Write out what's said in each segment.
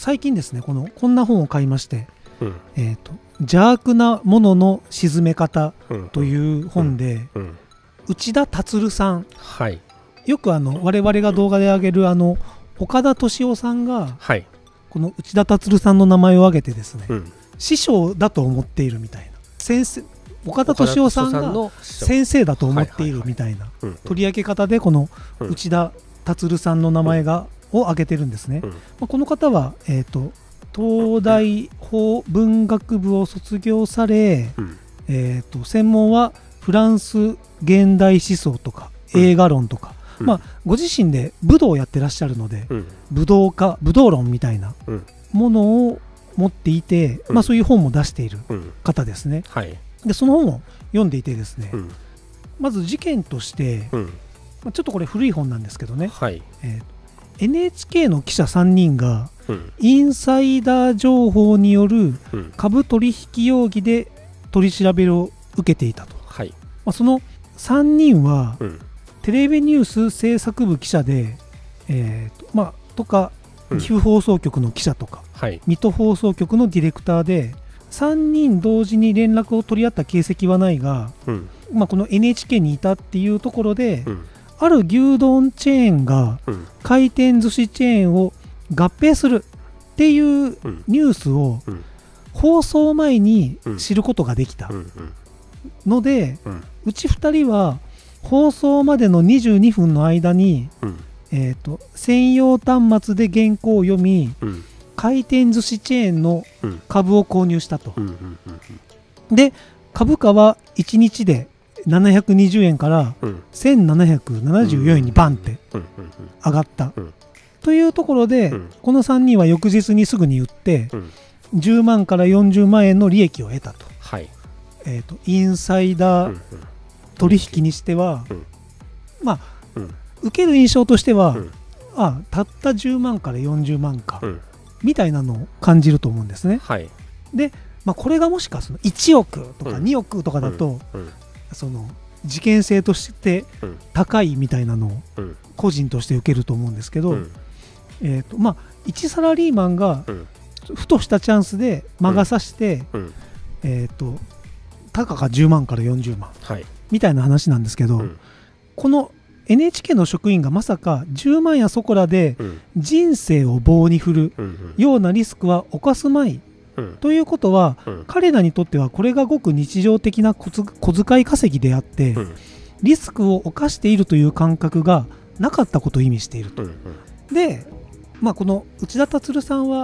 最近ですね、こんな本を買いまして、邪悪なものの沈め方という本で、内田達さん、 はい、 よく我々が動画で上げる岡田敏夫さんが、 はい、 この内田達さんの名前を挙げてですね、師匠だと思っているみたいな、先生、岡田敏夫さんが先生だと思っているみたいな取り上げ方で、この内田達さんの名前を挙げてるんですね。この方は、東大法文学部を卒業され、専門はフランス現代思想とか映画論とか、ご自身で武道をやってらっしゃるので、武道論みたいなものを持っていて、そういう本も出している方ですね。でその本を読んでいてですね、まず事件として、ちょっとこれ古い本なんですけどね、NHK の記者3人がインサイダー情報による株取引容疑で取り調べを受けていたと。その3人はテレビニュース制作部記者で、とか岐阜放送局の記者とか、水戸放送局のディレクターで、3人同時に連絡を取り合った形跡はないが、この NHK にいたっていうところで、ある牛丼チェーンが回転寿司チェーンを合併するっていうニュースを放送前に知ることができたので、うち2人は放送までの22分の間に、専用端末で原稿を読み、回転寿司チェーンの株を購入したと。で株価は1日で720円から1774円にバンって上がったというところで、この3人は翌日にすぐに売って10万から40万円の利益を得たと。インサイダー取引にしては、受ける印象としては、たった10万から40万か、みたいなのを感じると思うんですね。で、これがもしかその1億とか2億とかだと、その事件性として高いみたいなのを個人として受けると思うんですけど、1サラリーマンがふとしたチャンスで魔が差して、たかが10万から40万みたいな話なんですけど、この NHK の職員がまさか10万やそこらで人生を棒に振るようなリスクは冒すまいということは、彼らにとってはこれがごく日常的な小遣い稼ぎであって、リスクを冒しているという感覚がなかったことを意味していると。で、この内田達さんは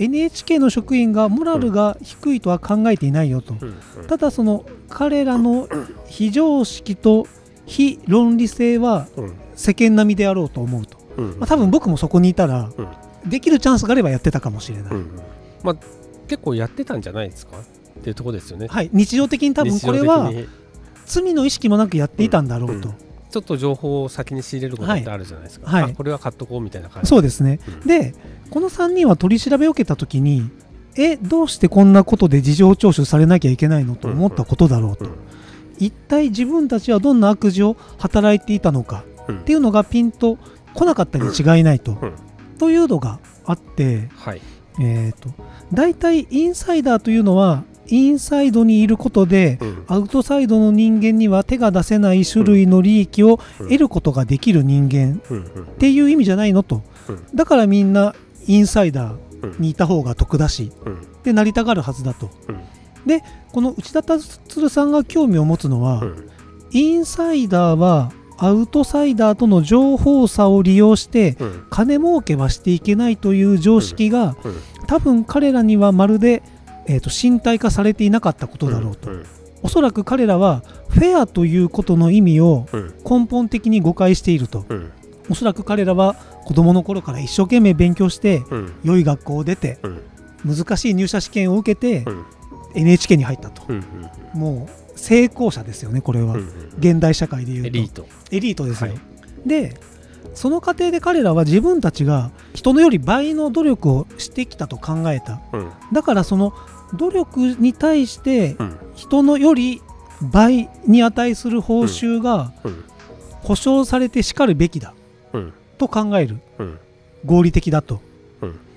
NHK の職員がモラルが低いとは考えていないよと。ただその彼らの非常識と非論理性は世間並みであろうと思うと。多分僕もそこにいたらできるチャンスがあればやってたかもしれない。 結構やってたんじゃないですかっていうところですよね。 日常的に多分これは罪の意識もなくやっていたんだろうと。 ちょっと情報を先に仕入れることってあるじゃないですか。これは買っとこうみたいな感じ。 そうですね。でこの3人は取り調べを受けたときに、どうしてこんなことで事情聴取されなきゃいけないのと思ったことだろうと。一体自分たちはどんな悪事を働いていたのかっていうのがピンとこなかったに違いないと、というのがあって、だいたいインサイダーというのはインサイドにいることで、アウトサイドの人間には手が出せない種類の利益を得ることができる人間っていう意味じゃないのと。だからみんなインサイダーにいた方が得だし、でなりたがるはずだと。でこの内田達さんが興味を持つのは、インサイダーはアウトサイダーとの情報差を利用して金儲けはしていけないという常識が、多分彼らにはまるで、身体化されていなかったことだろうと。おそらく彼らはフェアということの意味を根本的に誤解していると。おそらく彼らは子供の頃から一生懸命勉強して良い学校を出て難しい入社試験を受けて NHK に入ったと。もう成功者ですよね、これは。現代社会でいうとエリートですよ。でその過程で彼らは自分たちが人のより倍の努力をしてきたと考えた。だからその努力に対して人のより倍に値する報酬が保証されてしかるべきだと考える。合理的だと。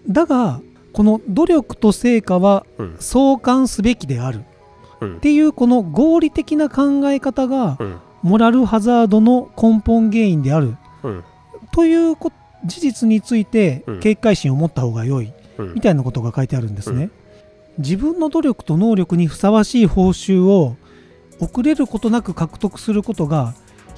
だがこの努力と成果は相関すべきであるっていうこの合理的な考え方がモラルハザードの根本原因であるという事実について警戒心を持った方が良いみたいなことが書いてあるんですね。自分の努力と能力にふさわしい報酬を遅れることなく獲得することが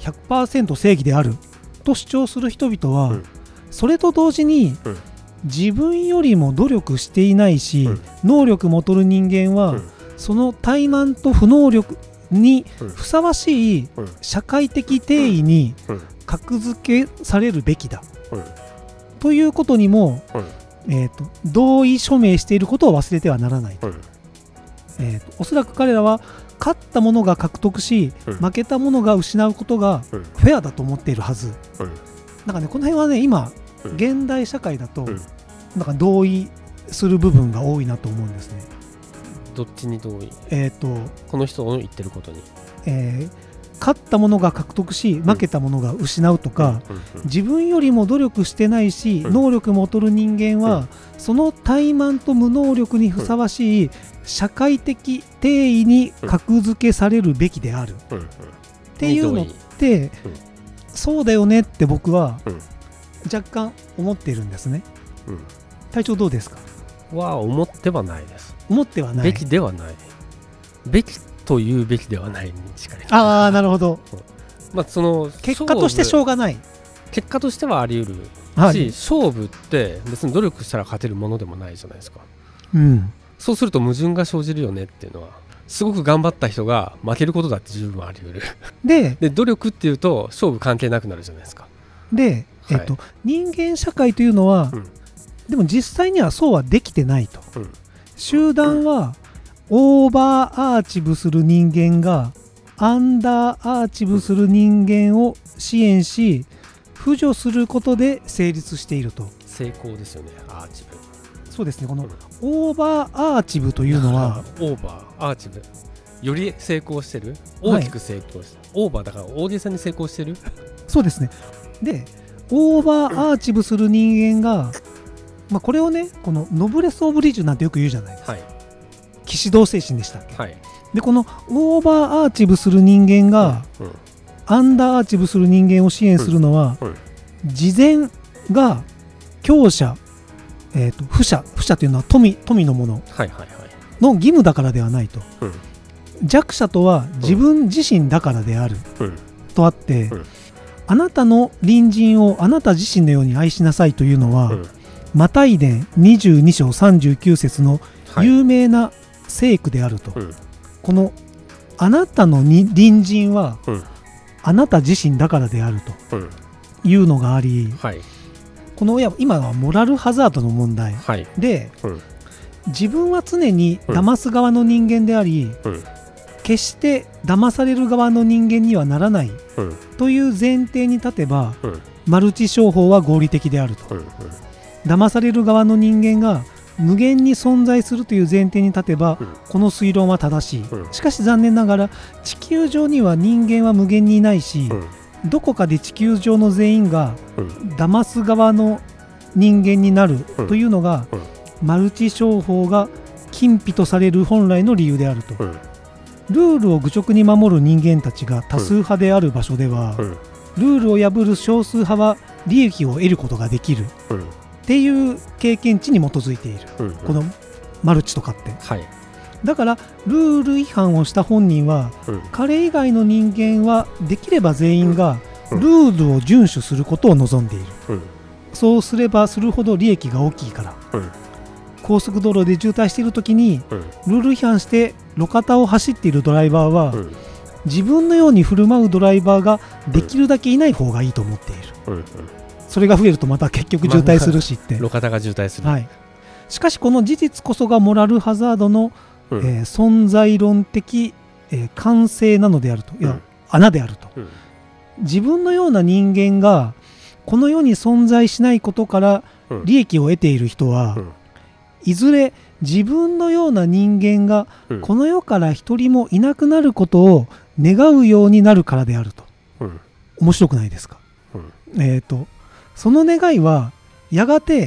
100% 正義であると主張する人々は、それと同時に自分よりも努力していないし、能力も劣る人間はその怠慢と不能力にふさわしい社会的定義に格付けされるべきだということにも同意署名していることを忘れてはならないと。おそらく彼らは勝った者が獲得し負けた者が失うことがフェアだと思っているはず。なんかね、この辺はね、今現代社会だとなんか同意する部分が多いなと思うんですね。 どっちに同意？この人の言ってることに、 勝った者が獲得し負けた者が失うとか、自分よりも努力してないし能力も劣る人間はその怠慢と無能力にふさわしい社会的定義に格付けされるべきであるっていうのってそうだよねって僕は若干思っているんですね。隊長どうですか？ 思ってはないです。 思ってはない。 べきではない。べきというべきではないに近い。 なるほど。 その結果としてしょうがない。 結果としてはあり得るし、勝負って別に努力したら勝てるものでもないじゃないですか。そうすると矛盾が生じるよねっていうのは、すごく頑張った人が負けることだって十分あり得る。で努力っていうと勝負関係なくなるじゃないですか。 で、人間社会というのは、でも実際にはそうはできてないと。集団はオーバーアーチブする人間がアンダーアーチブする人間を支援し扶助することで成立していると。 成功ですよね、アーチブ。 そうですね、このオーバーアーチブというのはオーバーアーチブより成功してる、大きく成功してる、オーバーだから大げさに成功してる。 そうですね。でオーバーアーチブする人間が、これをね、このノブレス・オブ・リージュなんてよく言うじゃないですか。騎士道精神でしたっけ。でこのオーバーアーチブする人間が、アンダーアーチブする人間を支援するのは、事前が強者、不者というのは富のものの義務だからではないと。弱者とは自分自身だからであるとあって、あなたの隣人をあなた自身のように愛しなさいというのは、マタイ伝22章39節の有名な聖句であると。このあなたの隣人はあなた自身だからであるというのがあり、この今はモラルハザードの問題で、自分は常に騙す側の人間であり、決して騙される側の人間にはならないという前提に立てば、マルチ商法は合理的であると。騙される側の人間が無限に存在するという前提に立てば、この推論は正しい。しかし残念ながら地球上には人間は無限にいないし、どこかで地球上の全員が騙す側の人間になるというのが、マルチ商法が禁否とされる本来の理由であると。ルールを愚直に守る人間たちが多数派である場所では、ルールを破る少数派は利益を得ることができるっていう経験値に基づいている、このマルチとかって、だからルール違反をした本人は、彼以外の人間はできれば全員がルールを遵守することを望んでいる、そうすればするほど利益が大きいから、高速道路で渋滞しているときに、ルール違反して路肩を走っているドライバーは、自分のように振る舞うドライバーができるだけいない方がいいと思っている、それが増えるとまた結局渋滞するしって、 路肩が渋滞する、 しかしこの事実こそがモラルハザードの、存在論的、完成なのであると、穴であると、自分のような人間がこの世に存在しないことから利益を得ている人は、いずれ自分のような人間がこの世から一人もいなくなることを願うようになるからであると。面白くないですか。その願いはやがて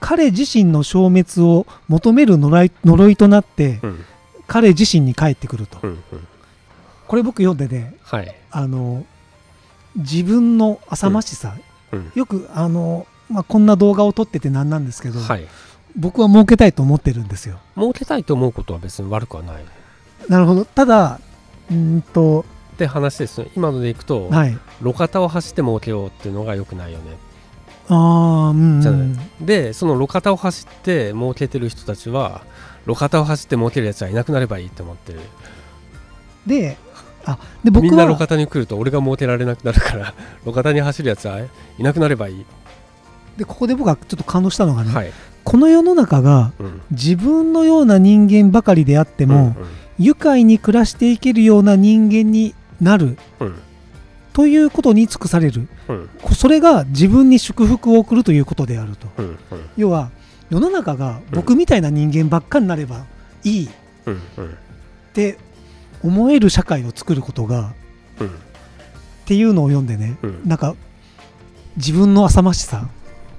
彼自身の消滅を求める呪いとなって、彼自身に返ってくると、これ僕読んでね、自分の浅ましさ、よくこんな動画を撮っててなんなんですけど、僕は儲けたいと思ってるんですよ。 儲けたいと思うことは別に悪くはない。 なるほど。ただって話ですね。今のでいくと、路肩を走って儲けようっていうのが良くないよね。じゃない。でその路肩を走って儲けてる人たちは、路肩を走って儲けるやつはいなくなればいいって思ってる。 で僕はみんな路肩に来ると俺が儲けられなくなるから路肩に走るやつはいなくなればいい。 でここで僕はちょっと感動したのがね、この世の中が自分のような人間ばかりであっても、愉快に暮らしていけるような人間になる、ということに尽くされる、それが自分に祝福を送るということであると、要は世の中が僕みたいな人間ばっかになればいいって思える社会を作ることが、っていうのを読んでね、なんか自分の浅ましさ、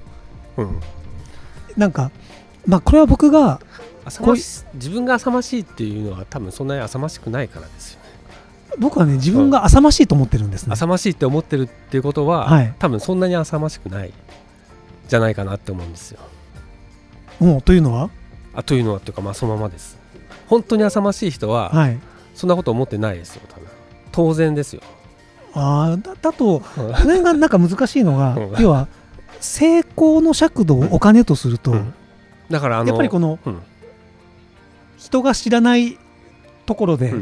なんかこれは僕が自分が浅ましいっていうのは多分そんなに浅ましくないからですよね。 僕はね自分が浅ましいと思ってるんですね。 浅ましいって思ってるっていうことは、多分そんなに浅ましくないじゃないかなって思うんですよ。 というのはというのはっていうか、そのままです。本当に浅ましい人は、そんなこと思ってないですよ。多分当然ですよ。 だとこれがなんか難しいのが、要は成功の尺度をお金とすると、 だからやっぱりこの、人が知らないところで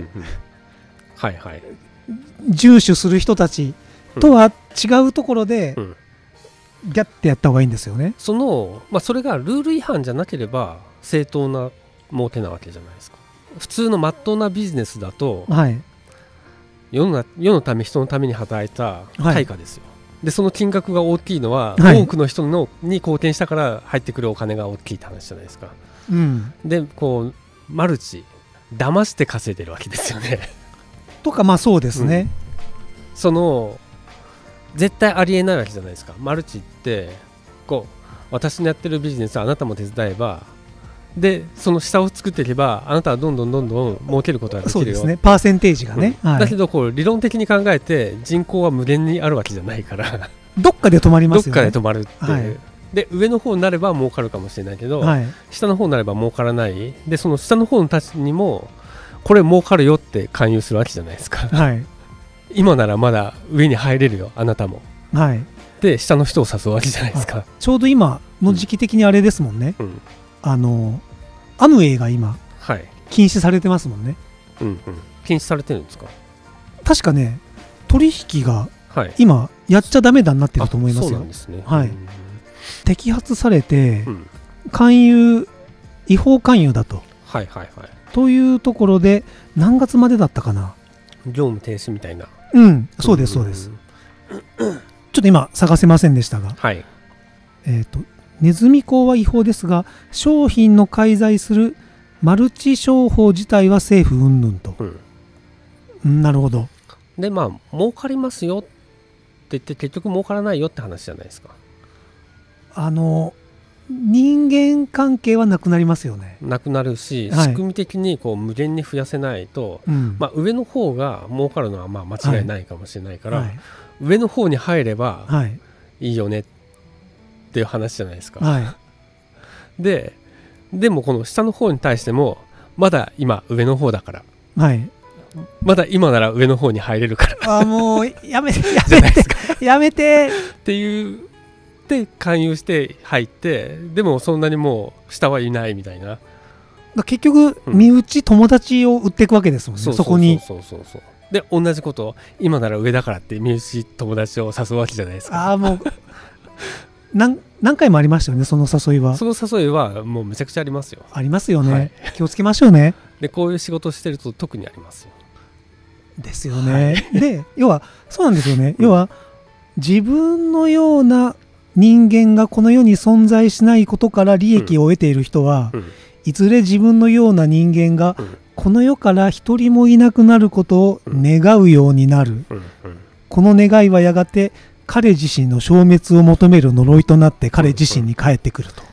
重視する人たちとは違うところでギャッてやった方がいいんですよね。 それがルール違反じゃなければ正当な儲けなわけじゃないですか。普通の真っ当なビジネスだと、世のため人のために働いた対価ですよ。でその金額が大きいのは、多くの人に貢献したから入ってくるお金が大きいって話じゃないですか。でマルチ騙して稼いでるわけですよねとかそうですね、 絶対ありえないわけじゃないですか。マルチって私のやってるビジネスあなたも手伝えば、でその下を作っていけばあなたはどんどん儲けることができるよ。そうですね、 パーセンテージがね、 だけど理論的に考えて人口は無限にあるわけじゃないからどっかで止まりますよね。 どっかで止まるっていう、で上の方になれば儲かるかもしれないけど、下の方になれば儲からない。でその下の方のたちにもこれ儲かるよって勧誘するわけじゃないですか、今ならまだ上に入れるよあなたも、で下の人を誘うわけじゃないですか。 ちょうど今の時期的にあれですもんね、アムウェイが今、禁止されてますもんね。 禁止されてるんですか。 確かね取引が今やっちゃダメだになってると思いますよ。 そうなんですね。 摘発されて、違法勧誘だと、というところで何月までだったかな。 業務停止みたいな。 そうですそうです。ちょっと今探せませんでしたが、ネズミ講は違法ですが商品の介在するマルチ商法自体は政府云々と、なるほど。 で儲かりますよって言って結局儲からないよって話じゃないですか。人間関係はなくなりますよね。 なくなるし、仕組み的に無限に増やせないと、上の方が儲かるのは間違いないかもしれないから、上の方に入ればいいよねっていう話じゃないですか。でもこの下の方に対してもまだ今上の方だから、まだ今なら上の方に入れるからもうやめてじゃないですかやめてっていうで勧誘して入って、でもそんなにもう下はいないみたいな。 結局身内友達を売っていくわけですもんね。そこにで同じこと今なら上だからって身内友達を誘うわけじゃないですか。 もう何回もありましたよね、その誘いは。 その誘いはもうめちゃくちゃありますよ。 ありますよね、気をつけましょうね。 でこういう仕事してると特にありますよ。 ですよね、で要はそうなんですよね、要は自分のような人間がこの世に存在しないことから利益を得ている人は、いずれ自分のような人間がこの世から一人もいなくなることを願うようになる、この願いはやがて彼自身の消滅を求める呪いとなって彼自身に返ってくると。